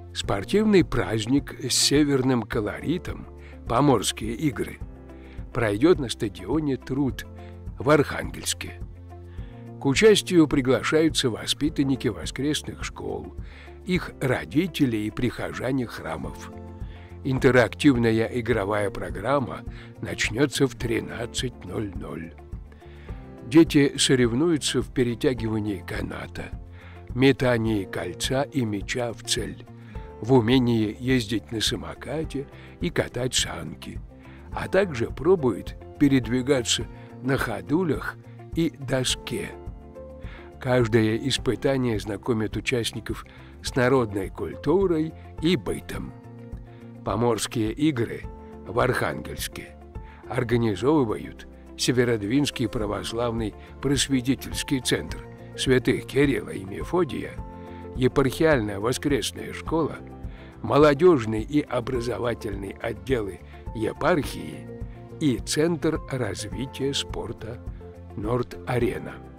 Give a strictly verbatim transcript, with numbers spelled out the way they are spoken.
Спортивный праздник с северным колоритом «Поморские игры» пройдет на стадионе «Труд» в Архангельске. К участию приглашаются воспитанники воскресных школ, их родители и прихожане храмов. Интерактивная игровая программа начнется в тринадцать ноль ноль. Дети соревнуются в перетягивании каната, метании кольца и мяча в цель, в умении ездить на самокате и катать санки, а также пробуют передвигаться на ходулях и доске. Каждое испытание знакомит участников с народной культурой и бытом. Поморские игры в Архангельске организовывают Северодвинский православный просветительский центр святых Кирилла и Мефодия, епархиальная воскресная школа, молодежный и образовательный отделы епархии и Центр развития спорта Норд-Арена.